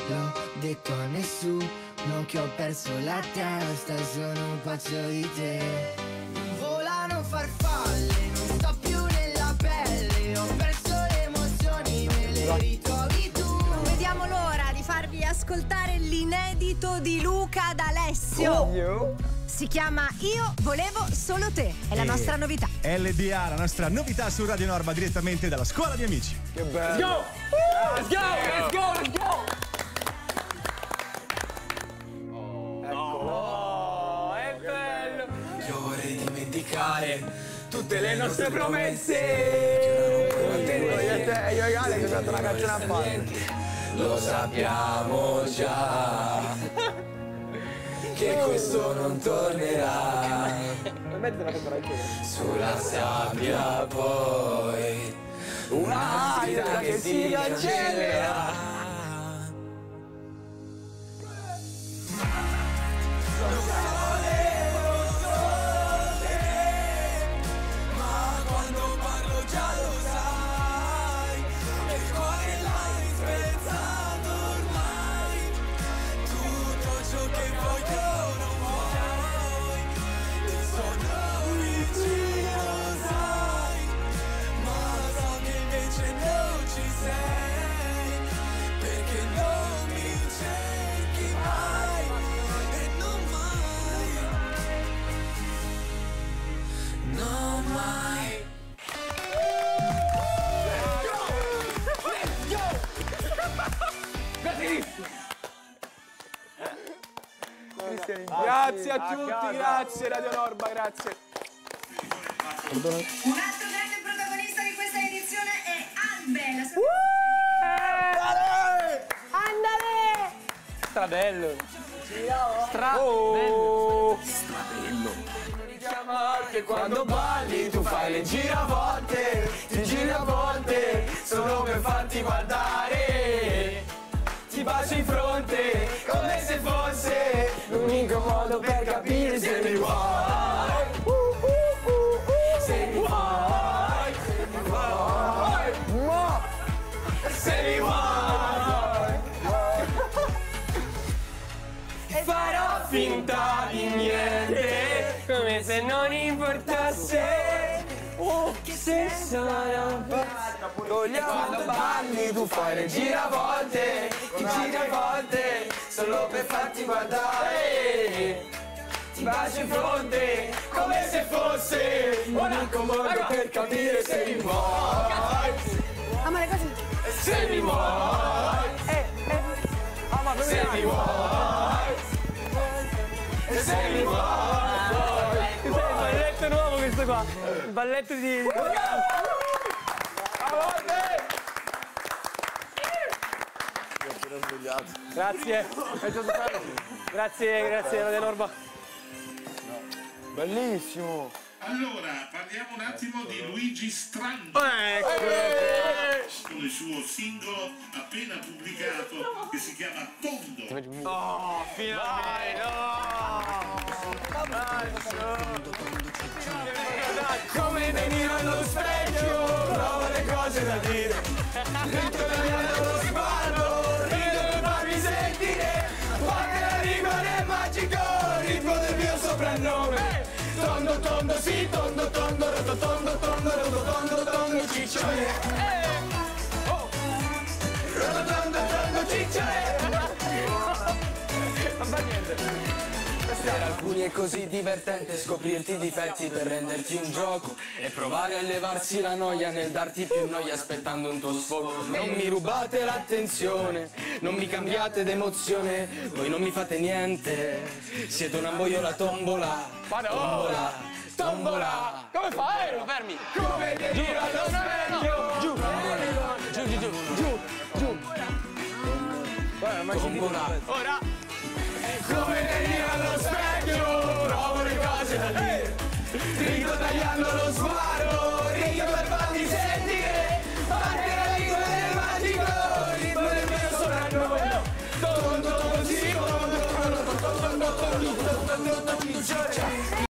l'ho detto a nessuno che ho perso la testa, sono pazzo di te. Volano farfalle, non sto più nella pelle, ho perso le emozioni, me le ritrovi tu. Non vediamo l'ora di farvi ascoltare l'inedito di Luca D'Alessio. Si chiama Io volevo solo te, è la nostra novità. LDA, la nostra novità su Radio Norma direttamente dalla scuola di amici. Che bello! Let's go! Let's go! Let's go! Oh, è bello! Io vorrei dimenticare tutte le nostre promesse. Io e Ale che abbiamo fatto una canzone a parte. Lo sappiamo già che questo non tornerà. Sulla sabbia poi una vita che si cancellerà. Grazie a tutti, grazie Radio Norma, grazie. Un altro grande protagonista di questa edizione è Albe. Andale! Strabello. Strabello. Che quando balli tu fai le giravolte, ti giri a volte solo per farti guardare. Ti bacio in fronte come se fosse l'unico modo per capire se mi vuoi. Se mi vuoi. Se mi vuoi. E farò finta di niente, come se non importasse. Se sarà quando balli tu fai le giravolte, ti giri a volte solo per farti guardare. Ti bacio in fronte come se fosse l'unico modo per capire se mi vuoi. Amore, così. Se mi vuoi. Se mi vuoi. Se mi vuoi. Il balletto nuovo questo qua. Il balletto di... Grazie. Grazie Radio Norma. Bellissimo. Allora, parliamo un attimo di Luigi Strandi. Con il suo singolo appena pubblicato che si chiama Tondo. Oh, finalmente! Come venire allo specchio, provo le cose da dire. Ritornando lo sguardo, rido per farmi sentire. Quando la rima è magico, ritmo del mio soprannome. Tondo, tondo, sì, tondo, tondo, roto, tondo, tondo, roto, tondo, tondo, cicciole. Roto, tondo, tondo, cicciole. Non fa niente. Per alcuni è così divertente scoprirti i difetti per renderti un gioco e provare a levarsi la noia nel darti più noia aspettando un tuo sfogo. Non mi rubate l'attenzione, non mi cambiate d'emozione, voi non mi fate niente, siete una boiola tombola, tombola, tombola. Come fai? Fermi. Come venire allo specchio, Giù. tombola. Ora. Come venire allo specchio, provo le cose da dire. Rido tagliando lo sguardo, rido per farmi sentire. Parte la lingua del magico, ritmo del mio soprannome. Tondo, tondo, sì, tondo, tondo, tondo, tondo, tondo, tondo, tondo, tondo, tondo,